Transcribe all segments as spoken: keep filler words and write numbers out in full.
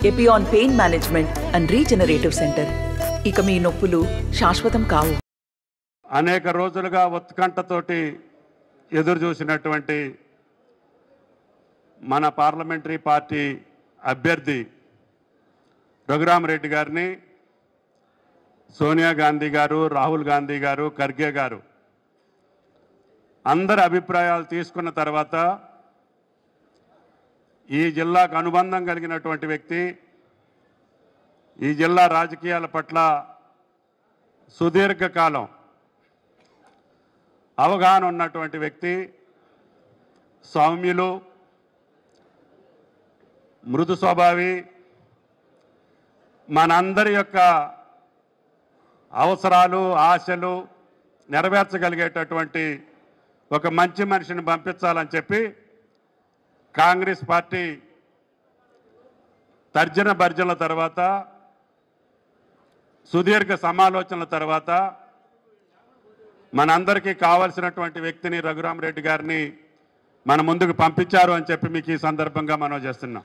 Epione pain management and regenerative centre. ఇక మీ నొప్పులు శాశ్వతం కావు. అనేక రోజులుగా ఉత్కంఠతోటి ఎదురు చూసినటువంటి మన పార్లమెంటరీ పార్టీ అభ్యర్థి రఘురామరెడ్డి గారిని సోనియా గాంధీ గారు, రాహుల్ గాంధీ గారు, ఖర్గే గారు అందరి అభిప్రాయాలు తీసుకున్న తర్వాత ఈ జిల్లాకు అనుబంధం కలిగినటువంటి వ్యక్తి, ఈ జిల్లా రాజకీయాల పట్ల సుదీర్ఘకాలం అవగాహన ఉన్నటువంటి వ్యక్తి, సౌమ్యులు, మృదు స్వభావి, మనందరి యొక్క అవసరాలు, ఆశలు నెరవేర్చగలిగేటటువంటి ఒక మంచి మనిషిని పంపించాలని చెప్పి కాంగ్రెస్ పార్టీ తర్జన భర్జనల తర్వాత, సుదీర్ఘ సమాలోచనల తర్వాత మనందరికీ కావాల్సినటువంటి వ్యక్తిని రఘురామరెడ్డి గారిని మన ముందుకు పంపించారు అని చెప్పి మీకు ఈ సందర్భంగా మనం చేస్తున్నాం.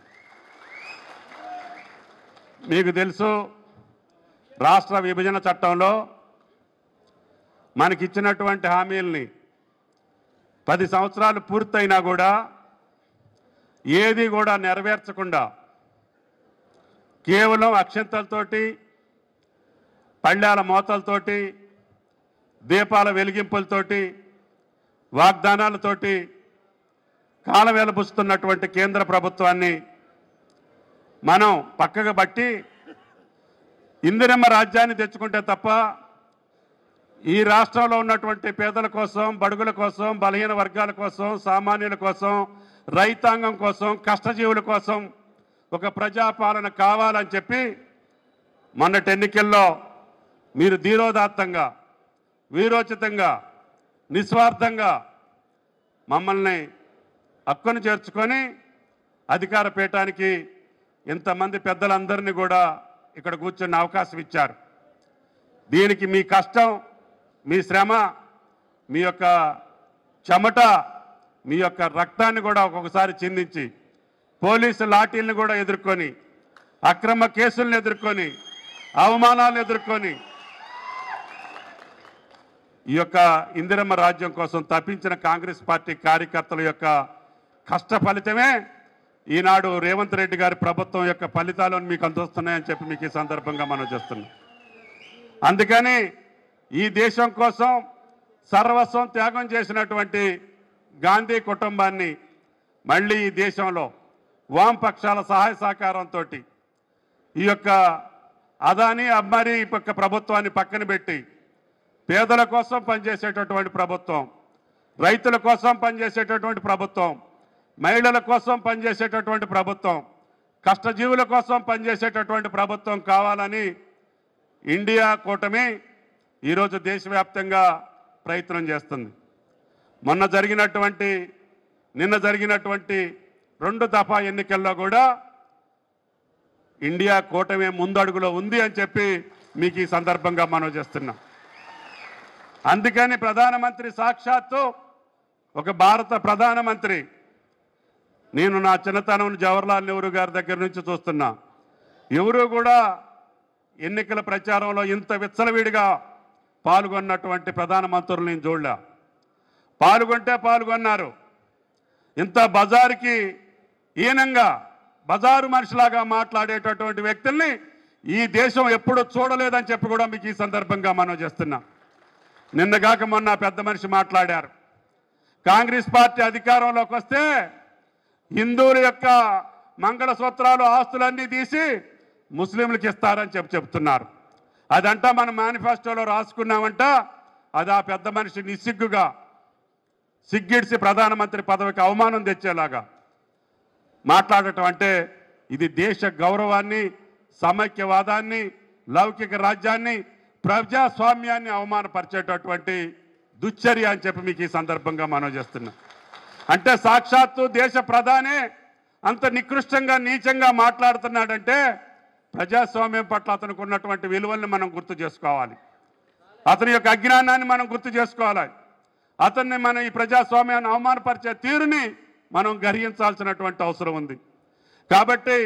మీకు తెలుసు, రాష్ట్ర విభజన చట్టంలో మనకిచ్చినటువంటి హామీల్ని పది సంవత్సరాలు పూర్తయినా కూడా ఏది కూడా నెరవేర్చకుండా కేవలం అక్షంతలతోటి, పళ్ళాల మోతలతోటి, దీపాల వెలిగింపులతోటి, వాగ్దానాలతోటి కాలం వెలబుస్తున్నటువంటి కేంద్ర ప్రభుత్వాన్ని మనం పక్కకు బట్టి ఇందిరమ్మ రాజ్యాన్ని తెచ్చుకుంటే తప్ప ఈ రాష్ట్రంలో ఉన్నటువంటి పేదల కోసం, బడుగుల కోసం, బలహీన వర్గాల కోసం, సామాన్యుల కోసం, రైతాంగం కోసం, కష్టజీవుల కోసం ఒక ప్రజాపాలన కావాలని చెప్పి మొన్నటి ఎన్నికల్లో మీరు ధీరోదాత్తంగా, వీరోచితంగా, నిస్వార్థంగా మమ్మల్ని హక్కును చేర్చుకొని అధికార పీఠానికి ఇంతమంది పెద్దలందరినీ కూడా ఇక్కడ కూర్చున్న అవకాశం ఇచ్చారు. దీనికి మీ కష్టం, మీ శ్రమ, మీ యొక్క చెమట, మీ యొక్క రక్తాన్ని కూడా ఒక్కొక్కసారి చిందించి పోలీసు లాఠీలను కూడా ఎదుర్కొని, అక్రమ కేసులను ఎదుర్కొని, అవమానాలను ఎదుర్కొని ఈ యొక్క ఇందిరమ్మ రాజ్యం కోసం తప్పించిన కాంగ్రెస్ పార్టీ కార్యకర్తల యొక్క కష్ట ఫలితమే ఈనాడు రేవంత్ రెడ్డి గారి ప్రభుత్వం యొక్క ఫలితాలను మీకు అందిస్తున్నాయని చెప్పి మీకు ఈ సందర్భంగా మనం చేస్తున్నాం. అందుకని ఈ దేశం కోసం సర్వస్వం త్యాగం చేసినటువంటి గాంధీ కుటుంబాన్ని మళ్ళీ ఈ దేశంలో వామపక్షాల సహాయ సహకారంతో ఈ యొక్క అదానీ అమ్మారి పక్క ప్రభుత్వాన్ని పక్కన పెట్టి పేదల కోసం పనిచేసేటటువంటి ప్రభుత్వం, రైతుల కోసం పనిచేసేటటువంటి ప్రభుత్వం, మహిళల కోసం పనిచేసేటటువంటి ప్రభుత్వం, కష్టజీవుల కోసం పనిచేసేటటువంటి ప్రభుత్వం కావాలని ఇండియా కూటమి ఈరోజు దేశవ్యాప్తంగా ప్రయత్నం చేస్తుంది. మొన్న జరిగినటువంటి నిన్న జరిగినటువంటి రెండు దఫా ఎన్నికల్లో కూడా ఇండియా కూటమి ముందడుగులో ఉంది అని చెప్పి మీకు ఈ సందర్భంగా మనం చేస్తున్నాం. అందుకని ప్రధానమంత్రి సాక్షాత్తు ఒక భారత ప్రధానమంత్రి, నేను నా చిన్నతనం జవహర్లాల్ నెహ్రూ గారి దగ్గర నుంచి చూస్తున్నా, ఎవరు కూడా ఎన్నికల ప్రచారంలో ఇంత విచ్చలవిడిగా పాల్గొన్నటువంటి ప్రధానమంత్రులు నేను చూడలే. పాల్గొంటే పాల్గొన్నారు. ఇంత బజారుకి హీనంగా, బజారు మనిషిలాగా మాట్లాడేటటువంటి వ్యక్తుల్ని ఈ దేశం ఎప్పుడూ చూడలేదని చెప్పి కూడా మీకు ఈ సందర్భంగా మనం చేస్తున్నాం. నిన్నగాక మొన్న పెద్ద మనిషి మాట్లాడారు, కాంగ్రెస్ పార్టీ అధికారంలోకి వస్తే హిందువుల యొక్క మంగళసూత్రాలు, ఆస్తులన్నీ తీసి ముస్లింలకు ఇస్తారని చెప్పి చెప్తున్నారు. అదంతా మనం మేనిఫెస్టోలో రాసుకున్నామంట. అది ఆ పెద్ద మనిషి నిస్సిగ్గుగా సిగ్గిడిసి ప్రధానమంత్రి పదవికి అవమానం తెచ్చేలాగా మాట్లాడటం అంటే ఇది దేశ గౌరవాన్ని, సమైక్యవాదాన్ని, లౌకిక రాజ్యాన్ని, ప్రజాస్వామ్యాన్ని అవమానపరిచేటటువంటి దుశ్చర్య అని చెప్పి మీకు ఈ సందర్భంగా మనం చేస్తున్నాం. అంటే సాక్షాత్తు దేశ ప్రధానే అంత నికృష్టంగా, నీచంగా మాట్లాడుతున్నాడంటే ప్రజాస్వామ్యం పట్ల అతనికి ఉన్నటువంటి విలువల్ని మనం గుర్తు చేసుకోవాలి. అతని యొక్క అజ్ఞానాన్ని మనం గుర్తు చేసుకోవాలి. అతన్ని మనం ఈ ప్రజాస్వామ్యాన్ని అవమానపరిచే తీరుని మనం గ్రహించాల్సినటువంటి అవసరం ఉంది. కాబట్టి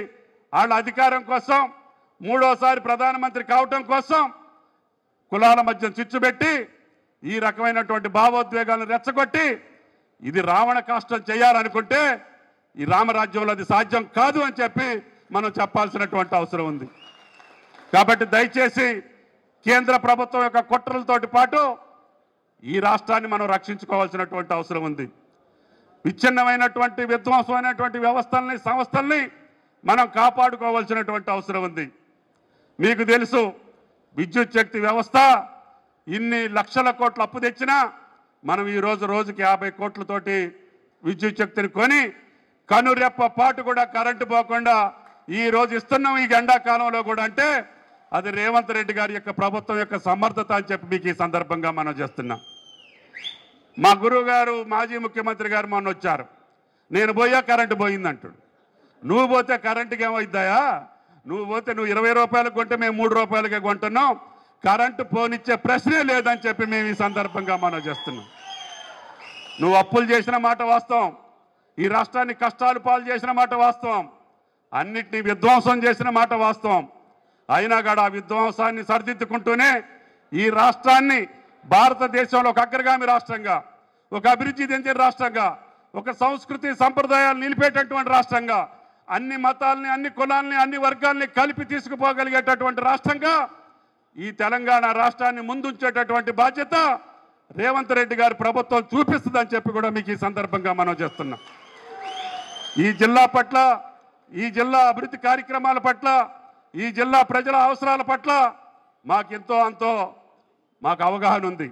వాళ్ళ అధికారం కోసం మూడోసారి ప్రధానమంత్రి కావటం కోసం కులాల మధ్య చిచ్చుపెట్టి ఈ రకమైనటువంటి భావోద్వేగాలను రెచ్చగొట్టి ఇది రావణ కాష్టం చేయాలనుకుంటే ఈ రామరాజ్యంలో అది సాధ్యం కాదు అని చెప్పి మనం చెప్పాల్సినటువంటి అవసరం ఉంది. కాబట్టి దయచేసి కేంద్ర ప్రభుత్వం యొక్క కుట్రలతోటి పాటు ఈ రాష్ట్రాన్ని మనం రక్షించుకోవాల్సినటువంటి అవసరం ఉంది. విచ్ఛిన్నమైనటువంటి విధ్వంసమైనటువంటి వ్యవస్థల్ని సంస్థల్ని మనం కాపాడుకోవాల్సినటువంటి అవసరం ఉంది. మీకు తెలుసు, విద్యుత్ శక్తి వ్యవస్థ ఇన్ని లక్షల కోట్ల అప్పు తెచ్చినా మనం ఈరోజు రోజుకి యాభై కోట్లతోటి విద్యుత్ శక్తిని కొని కనురెప్ప పాటు కూడా కరెంటు పోకుండా ఈ రోజు ఇస్తున్నాం ఈ ఎండాకాలంలో కూడా. అంటే అది రేవంత్ రెడ్డి గారి యొక్క ప్రభుత్వం యొక్క సమర్థత అని చెప్పి మీకు ఈ సందర్భంగా మనం చేస్తున్నాం. మా గురువు గారు మాజీ ముఖ్యమంత్రి గారు మొన్న వచ్చారు, నేను పోయా కరెంటు పోయిందంటాడు. నువ్వు పోతే కరెంటుకి ఏమైద్దాయా? నువ్వు పోతే నువ్వు ఇరవై రూపాయలకు కొంటే మేము మూడు రూపాయలకే కొంటున్నాం, కరెంటు పోనిచ్చే ప్రశ్నే లేదని చెప్పి మేము ఈ సందర్భంగా మనం చేస్తున్నాం. నువ్వు అప్పులు చేసిన మాట వాస్తవం, ఈ రాష్ట్రాన్ని కష్టాలు పాలు చేసిన మాట వాస్తవం, అన్నిటినీ విధ్వంసం చేసిన మాట వాస్తవం. అయినా కూడా ఆ విధ్వంసాన్ని సరిదిద్దుకుంటూనే ఈ రాష్ట్రాన్ని భారతదేశంలో ఒక అగ్రగామి రాష్ట్రంగా, ఒక అభివృద్ధి చెందిన రాష్ట్రంగా, ఒక సంస్కృతి సంప్రదాయాలు నిలిపేటటువంటి రాష్ట్రంగా, అన్ని మతాలని అన్ని కులాలని అన్ని వర్గాల్ని కలిపి తీసుకుపోగలిగేటటువంటి రాష్ట్రంగా ఈ తెలంగాణ రాష్ట్రాన్ని ముందుంచేటటువంటి బాధ్యత రేవంత్ రెడ్డి గారి ప్రభుత్వం చూపిస్తుందని చెప్పి కూడా మీకు ఈ సందర్భంగా మనం చేస్తున్నాం. ఈ జిల్లా పట్ల, ఈ జిల్లా అభివృద్ధి కార్యక్రమాల పట్ల, ఈ జిల్లా ప్రజల అవసరాల పట్ల మాకెంతో అంతో మాకు అవగాహన ఉంది.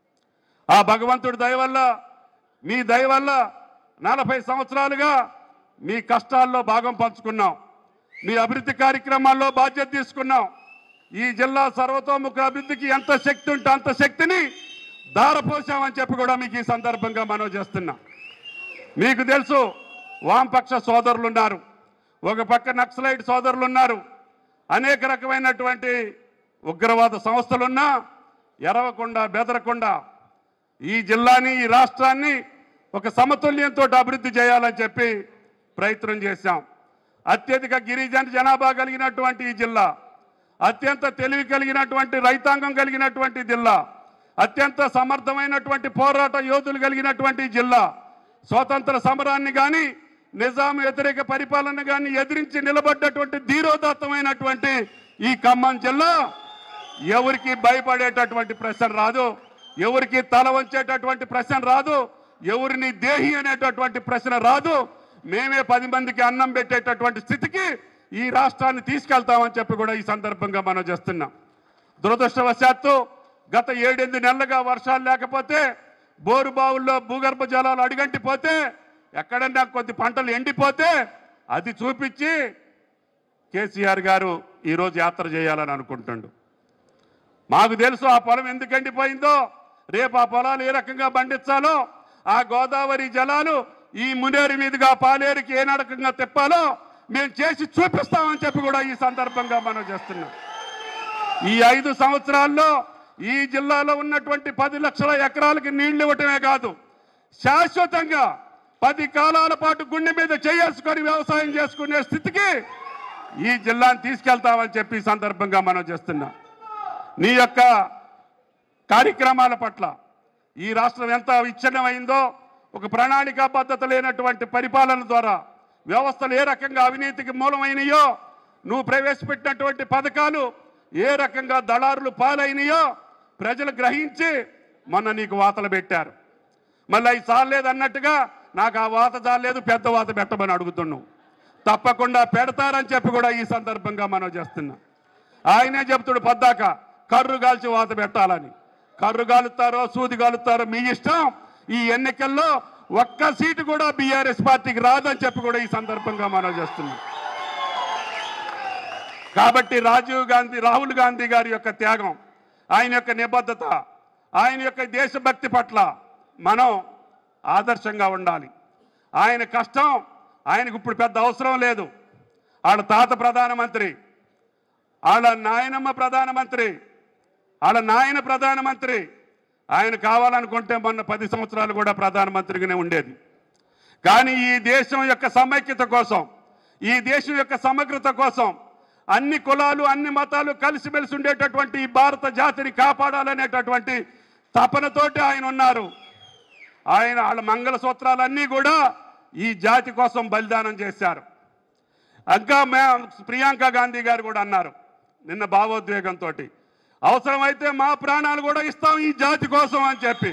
ఆ భగవంతుడి దయ వల్ల, మీ దయ వల్ల నలభై సంవత్సరాలుగా మీ కష్టాల్లో భాగం పంచుకున్నాం, మీ అభివృద్ధి కార్యక్రమాల్లో బాధ్యత తీసుకున్నాం. ఈ జిల్లా సర్వతోముఖ అభివృద్ధికి ఎంత శక్తి ఉంటే అంత శక్తిని దారపోసామని చెప్పి కూడా మీకు ఈ సందర్భంగా మనం చేస్తున్నాం. మీకు తెలుసు, వామపక్ష సోదరులు ఉన్నారు, ఒక పక్క నక్సలైట్ సోదరులు ఉన్నారు, అనేక రకమైనటువంటి ఉగ్రవాద సంస్థలున్నా ఎరవకుండా బెదరకుండా ఈ జిల్లాని ఈ రాష్ట్రాన్ని ఒక సమతుల్యంతో అభివృద్ధి చేయాలని చెప్పి ప్రయత్నం చేశాం. అత్యధిక గిరిజన జనాభా కలిగినటువంటి ఈ జిల్లా, అత్యంత తెలివి కలిగినటువంటి రైతాంగం కలిగినటువంటి జిల్లా, అత్యంత సమర్థమైనటువంటి పోరాట యోధులు కలిగినటువంటి జిల్లా, స్వాతంత్ర సమరాన్ని కానీ నిజాం వ్యతిరేక పరిపాలన కానీ ఎదిరించి నిలబడ్డటువంటి ధీరోదాత్తమైనటువంటి ఈ ఖమ్మం జిల్లా ఎవరికి భయపడేటటువంటి ప్రశ్న రాదు, ఎవరికి తల వంచేటటువంటి ప్రశ్న రాదు, ఎవరిని దేహి అనేటటువంటి ప్రశ్న రాదు. మేమే పది మందికి అన్నం పెట్టేటటువంటి స్థితికి ఈ రాష్ట్రాన్ని తీసుకెళ్తామని చెప్పి కూడా ఈ సందర్భంగా మనం చేస్తున్నాం. దురదృష్టవశాత్తు గత ఏడెనిమిది నెలలుగా వర్షాలు లేకపోతే, బోరు బావుల్లో భూగర్భ జలాలు అడుగంటిపోతే, ఎక్కడన్నా కొద్ది పంటలు ఎండిపోతే అది చూపించి కేసీఆర్ గారు ఈరోజు యాత్ర చేయాలని అనుకుంటుండు. మాకు తెలుసు ఆ పొలం ఎందుకు ఎండిపోయిందో, రేపు ఆ పొలాలు ఏ రకంగా పండించాలో, ఆ గోదావరి జలాలు ఈ మునేరు మీదుగా పాలేరుకి ఏ రకంగా తిప్పాలో మేము చేసి చూపిస్తామని చెప్పి కూడా ఈ సందర్భంగా మనం చేస్తున్నాం. ఈ ఐదు సంవత్సరాల్లో ఈ జిల్లాలో ఉన్నటువంటి పది లక్షల ఎకరాలకి నీళ్లు ఇవ్వటమే కాదు, శాశ్వతంగా పది కాలాల పాటు గుండె మీద చేసుకొని వ్యవసాయం చేసుకునే స్థితికి ఈ జిల్లాను తీసుకెళ్తామని చెప్పి ఈ సందర్భంగా మనం చేస్తున్నాం. నీ యొక్క కార్యక్రమాల పట్ల ఈ రాష్ట్రం ఎంత విచ్ఛిన్నమైందో, ఒక ప్రణాళికా పద్ధతి లేనటువంటి పరిపాలన ద్వారా వ్యవస్థలు ఏ రకంగా అవినీతికి మూలమైనయో, నువ్వు ప్రవేశపెట్టినటువంటి పథకాలు ఏ రకంగా దళారులు పాలైనయో ప్రజలు గ్రహించి మొన్న నీకు వాతలు పెట్టారు. మళ్ళీ అవి చాలేదన్నట్టుగా నాకు ఆ వాత చాలేదు, పెద్ద వాత పెట్టమని అడుగుతున్నావు. తప్పకుండా పెడతారని చెప్పి కూడా ఈ సందర్భంగా మనం చేస్తున్నాం. ఆయనే చెప్తుడు పద్దాక కర్రు కాల్చి వాత పెట్టాలని. కర్రు కాలుతారో సూది కాలుతారో మీ ఇష్టం. ఈ ఎన్నికల్లో ఒక్క సీటు కూడా బీఆర్ఎస్ పార్టీకి రాదని చెప్పి కూడా ఈ సందర్భంగా మనం చేస్తున్నాం. కాబట్టి రాజీవ్ గాంధీ, రాహుల్ గాంధీ గారి యొక్క త్యాగం, ఆయన యొక్క నిబద్ధత, ఆయన యొక్క దేశభక్తి పట్ల మనం ఆదర్శంగా ఉండాలి. ఆయన కష్టం ఆయనకు ఇప్పుడు పెద్ద అవసరం లేదు. వాళ్ళ తాత ప్రధానమంత్రి, వాళ్ళ నాయనమ్మ ప్రధానమంత్రి, వాళ్ళ నాయన ప్రధానమంత్రి. ఆయన కావాలనుకుంటే మొన్న పది సంవత్సరాలు కూడా ప్రధానమంత్రిగానే ఉండేది. కానీ ఈ దేశం యొక్క సమైక్యత కోసం, ఈ దేశం యొక్క సమగ్రత కోసం అన్ని కులాలు అన్ని మతాలు కలిసిమెలిసి ఉండేటటువంటి ఈ భారత జాతిని కాపాడాలనేటటువంటి తపనతోటి ఆయన ఉన్నారు. ఆయన వాళ్ళ మంగళసూత్రాలన్నీ కూడా ఈ జాతి కోసం బలిదానం చేశారు. ఇంకా మే ప్రియాంక గాంధీ గారు కూడా అన్నారు నిన్న భావోద్వేగంతో, అవసరమైతే మా ప్రాణాలు కూడా ఇస్తాం ఈ జాతి కోసం అని చెప్పి.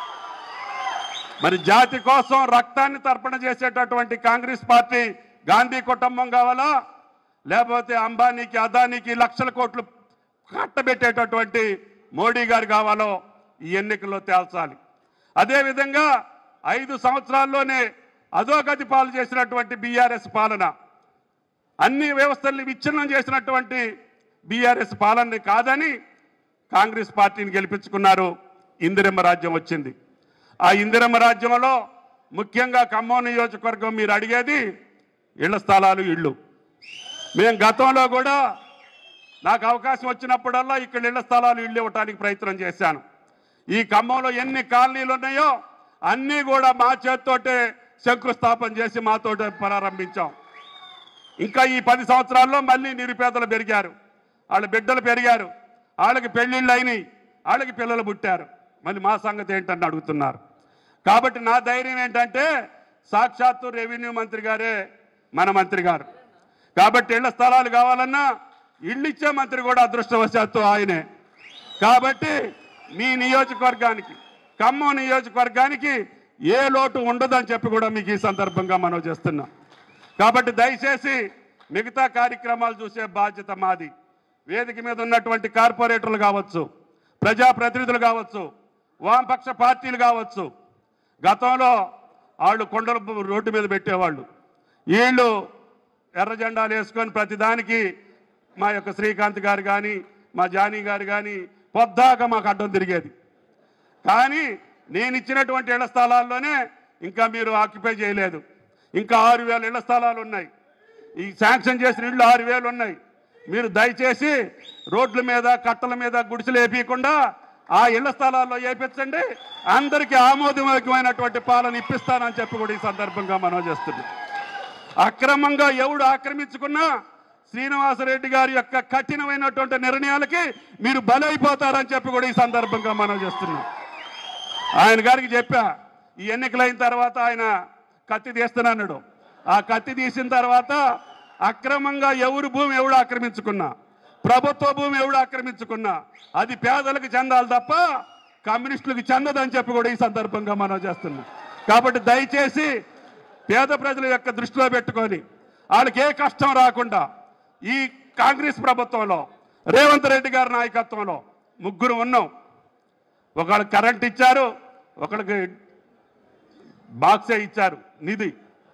మరి జాతి కోసం రక్తాన్ని తర్పణ చేసేటటువంటి కాంగ్రెస్ పార్టీ గాంధీ కుటుంబం కావాలా, లేకపోతే అంబానీకి అదానీకి లక్షల కోట్లు కట్టబెట్టేటటువంటి మోడీ గారు కావాలో ఈ ఎన్నికల్లో తేల్చాలి. అదేవిధంగా ఐదు సంవత్సరాల్లోనే అధోగతి పాలు చేసినటువంటి బీఆర్ఎస్ పాలన, అన్ని వ్యవస్థల్ని విచ్ఛిన్నం చేసినటువంటి బీఆర్ఎస్ పాలనని కాదని కాంగ్రెస్ పార్టీని గెలిపించుకున్నారు. ఇందిరమ్మ రాజ్యం వచ్చింది. ఆ ఇందిరమ్మ రాజ్యంలో ముఖ్యంగా ఖమ్మం నియోజకవర్గం మీరు అడిగేది ఇళ్ల స్థలాలు, ఇళ్ళు. మేము గతంలో కూడా నాకు అవకాశం వచ్చినప్పుడల్లా ఇక్కడ ఇళ్ల స్థలాలు, ఇళ్ళు ఇవ్వడానికి ప్రయత్నం చేశాను. ఈ ఖమ్మంలో ఎన్ని కాలనీలు ఉన్నాయో అన్నీ కూడా మా చేతితోటే శంకుస్థాపన చేసి మాతోటే ప్రారంభించాం. ఇంకా ఈ పది సంవత్సరాల్లో మళ్ళీ నిరుపేదలు పెరిగారు, వాళ్ళ బిడ్డలు పెరిగారు, వాళ్ళకి పెళ్ళిళ్ళు అయినాయి, వాళ్ళకి పిల్లలు పుట్టారు. మళ్ళీ మా సంగతి ఏంటని అడుగుతున్నారు. కాబట్టి నా ధైర్యం ఏంటంటే సాక్షాత్తు రెవెన్యూ మంత్రి గారే మన మంత్రి గారు. కాబట్టి ఇళ్ల స్థలాలు కావాలన్నా ఇళ్ళు ఇచ్చే మంత్రి కూడా అదృష్టవశాత్తు ఆయనే. కాబట్టి మీ నియోజకవర్గానికి, ఖమ్మం నియోజకవర్గానికి ఏ లోటు ఉండదని చెప్పి కూడా మీకు ఈ సందర్భంగా మనం చేస్తున్నాం. కాబట్టి దయచేసి మిగతా కార్యక్రమాలు చూసే బాధ్యత మాది. వేదిక మీద ఉన్నటువంటి కార్పొరేటర్లు కావచ్చు, ప్రజాప్రతినిధులు కావచ్చు, వామపక్ష పార్టీలు కావచ్చు, గతంలో వాళ్ళు కొండల రోడ్డు మీద పెట్టేవాళ్ళు, వీళ్ళు ఎర్ర జెండాలు వేసుకొని ప్రతిదానికి మా యొక్క శ్రీకాంత్ గారు కానీ మా జానీ గారు కానీ పొద్దాక మాకు అడ్డం తిరిగేది. కానీ నేను ఇచ్చినటువంటి ఇళ్ల స్థలాల్లోనే ఇంకా మీరు ఆక్యుపై చేయలేదు. ఇంకా ఆరు వేల ఇళ్ల స్థలాలు ఉన్నాయి. ఈ శాంక్షన్ చేసిన ఇళ్ళు ఆరు వేలు ఉన్నాయి. మీరు దయచేసి రోడ్ల మీద కట్టల మీద గుడిసెలు వేయకుండా ఆ ఇళ్ల స్థలాల్లో వేయించండి. అందరికీ ఆమోదయోగ్యమైనటువంటి పాలన ఇప్పిస్తానని చెప్పి కూడా ఈ సందర్భంగా మనం చేస్తున్నాం. అక్రమంగా ఎవడు ఆక్రమించుకున్నా శ్రీనివాసరెడ్డి గారి యొక్క కఠినమైనటువంటి నిర్ణయాలకి మీరు బలైపోతారని చెప్పి కూడా ఈ సందర్భంగా మనం చేస్తున్నాం. ఆయన గారికి చెప్పా, ఈ ఎన్నికలైన తర్వాత ఆయన కత్తి తీస్తున్నాడు. ఆ కత్తి తీసిన తర్వాత అక్రమంగా ఎవరు భూమి ఎవడు ఆక్రమించుకున్నా, ప్రభుత్వ భూమి ఎవడు ఆక్రమించుకున్నా అది పేదలకు చెందాలి తప్ప కమ్యూనిస్టులకు చెందదని చెప్పి కూడా ఈ సందర్భంగా మనం చేస్తున్నాం. కాబట్టి దయచేసి పేద ప్రజల యొక్క దృష్టిలో పెట్టుకొని వాళ్ళకి ఏ కష్టం రాకుండా ఈ కాంగ్రెస్ ప్రభుత్వంలో రేవంత్ రెడ్డి గారి నాయకత్వంలో ముగ్గురు ఉన్నాం. ఒకళ్ళకి కరెంట్ ఇచ్చారు, ఒకళ్ళకి బాక్సే ఇచ్చారు, నిధి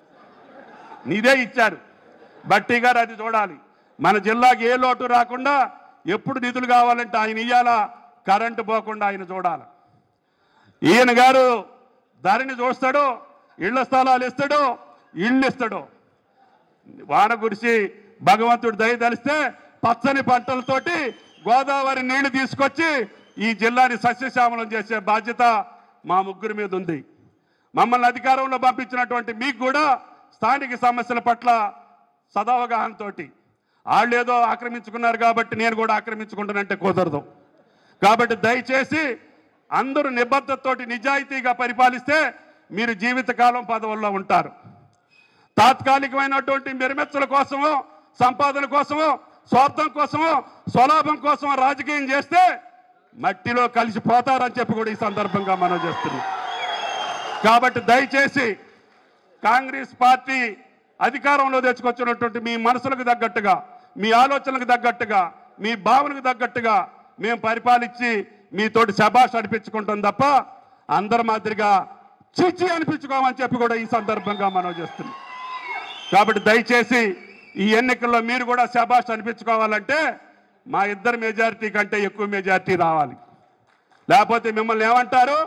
నిధే ఇచ్చారు. బట్టి గారు అది చూడాలి. మన జిల్లాకి ఏ లోటు రాకుండా ఎప్పుడు నిధులు కావాలంటే ఆయన ఇయ్యాలా, కరెంటు పోకుండా ఆయన చూడాలి. ఈయన గారు ధరని చూస్తాడు, ఇళ్ల స్థలాలు ఇస్తాడు, ఇళ్ళు ఇస్తాడు. వాన కురిసి భగవంతుడు దయ తలిస్తే పచ్చని పంటలతోటి గోదావరి నీళ్లు తీసుకొచ్చి ఈ జిల్లాని సస్యశ్యామలం చేసే బాధ్యత మా ముగ్గురి మీద ఉంది. మమ్మల్ని అధికారంలో పంపించినటువంటి మీకు కూడా స్థానిక సమస్యల పట్ల సదవగాహనతో వాళ్ళు ఏదో ఆక్రమించుకున్నారు కాబట్టి నేను కూడా ఆక్రమించుకుంటానంటే కుదరదు. కాబట్టి దయచేసి అందరూ నిబద్ధతతోటి నిజాయితీగా పరిపాలిస్తే మీరు జీవితకాలం పదవుల్లో ఉంటారు. తాత్కాలికమైనటువంటి మెరుమెచ్చల కోసమో సంపాదన కోసమో స్వార్థం కోసమో స్వలాభం కోసమో రాజకీయం చేస్తే మట్టిలో కలిసిపోతారని చెప్పి కూడా ఈ సందర్భంగా మనం చేస్తున్నాం. కాబట్టి దయచేసి కాంగ్రెస్ పార్టీ అధికారంలో తెచ్చుకొచ్చినటువంటి మీ మనసులకు తగ్గట్టుగా, మీ ఆలోచనలకు తగ్గట్టుగా, మీ భావనకు తగ్గట్టుగా మేము పరిపాలించి మీతోటి శభాష్ అనిపించుకుంటాం తప్ప అందరి మాదిరిగా చిచ్చి అనిపించుకోమని చెప్పి కూడా ఈ సందర్భంగా మనం చేస్తున్నాం. కాబట్టి దయచేసి ఈ ఎన్నికల్లో మీరు కూడా శభాష్ అనిపించుకోవాలంటే మా ఇద్దరు మెజారిటీ కంటే ఎక్కువ మెజారిటీ రావాలి. లేకపోతే మిమ్మల్ని ఏమంటారు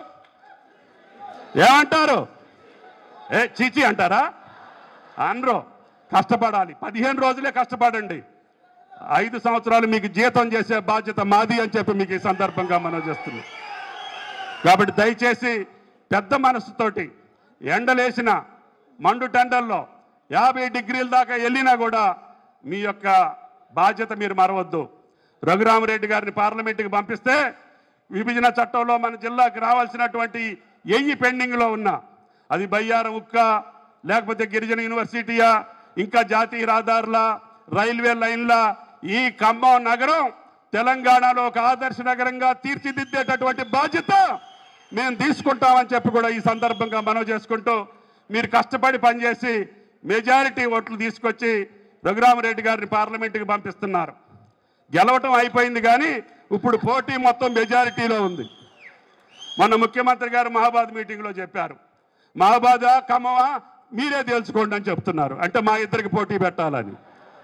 ఏమంటారు ఏ చీచి అంటారా? అనరు. కష్టపడాలి, పదిహేను రోజులే కష్టపడండి. ఐదు సంవత్సరాలు మీకు జీతం చేసే బాధ్యత మాది అని చెప్పి మీకు ఈ సందర్భంగా మనం చేస్తున్నాం. కాబట్టి దయచేసి పెద్ద మనసుతోటి ఎండలేసిన మండు టెండర్లో యాభై డిగ్రీల దాకా వెళ్ళినా కూడా మీ యొక్క బాధ్యత మీరు మరవద్దు. రఘురామరెడ్డి గారిని పార్లమెంటుకి పంపిస్తే విభజన చట్టంలో మన జిల్లాకి రావాల్సినటువంటి ఎయ్యి పెండింగ్లో ఉన్నా, అది బయ్యారం ఉక్క, లేకపోతే గిరిజన యూనివర్సిటీయా, ఇంకా జాతీయ రహదారుల, రైల్వే లైన్ల, ఈ ఖమ్మం నగరం తెలంగాణలో ఒక ఆదర్శ నగరంగా తీర్చిదిద్దేటటువంటి బాధ్యత మేము తీసుకుంటామని చెప్పి కూడా ఈ సందర్భంగా మనవి చేసుకుంటూ, మీరు కష్టపడి పనిచేసి మెజారిటీ ఓట్లు తీసుకొచ్చి రఘురామరెడ్డి గారిని పార్లమెంటుకి పంపిస్తున్నారు. గెలవటం అయిపోయింది కానీ ఇప్పుడు పోటీ మొత్తం మెజారిటీలో ఉంది. మొన్న ముఖ్యమంత్రి గారు మహాబాద్ మీటింగ్లో చెప్పారు, మహాబాదా ఖమ్మమా మీరే తెలుసుకోండి అని చెప్తున్నారు. అంటే మా ఇద్దరికి పోటీ పెట్టాలని.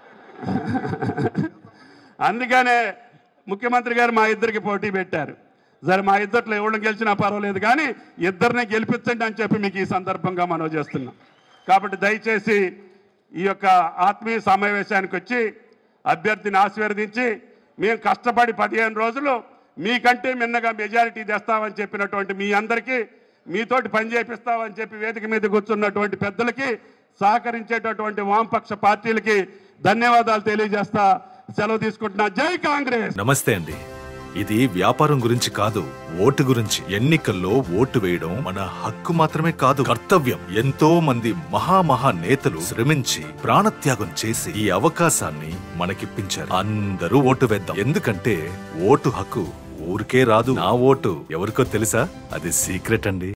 అందుకనే ముఖ్యమంత్రి గారు మా ఇద్దరికి పోటీ పెట్టారు. సరే, మా ఇద్దరిలో ఎవరిని గెలిచినా పర్వాలేదు కానీ ఇద్దరిని గెలిపించండి అని చెప్పి మీకు ఈ సందర్భంగా మనవి చేస్తున్నాం. కాబట్టి దయచేసి ఈ యొక్క ఆత్మీయ సమావేశానికి వచ్చి అభ్యర్థిని ఆశీర్వదించి, మేము కష్టపడి పదిహేను రోజులు మీకంటే మిన్నగా మెజారిటీ తెస్తామని చెప్పినటువంటి మీ అందరికీ, మీతోటి పని చేపిస్తామని చెప్పి వేదిక మీద కూర్చున్నటువంటి పెద్దలకి, సహకరించేటటువంటి వామపక్ష పార్టీలకి ధన్యవాదాలు తెలియజేస్తా సెలవు తీసుకుంటున్నా. జై కాంగ్రెస్. నమస్తే అండి. ఇది వ్యాపారం గురించి కాదు, ఓటు గురించి. ఎన్నికల్లో ఓటు వేయడం మన హక్కు మాత్రమే కాదు, కర్తవ్యం. ఎంతో మంది మహామహా నేతలు శ్రమించి ప్రాణత్యాగం చేసి ఈ అవకాశాన్ని మనకిప్పించారు. అందరూ ఓటు వేద్దాం. ఎందుకంటే ఓటు హక్కు ఊరికే రాదు. నా ఓటు ఎవరికో తెలుసా? అది సీక్రెట్ అండి.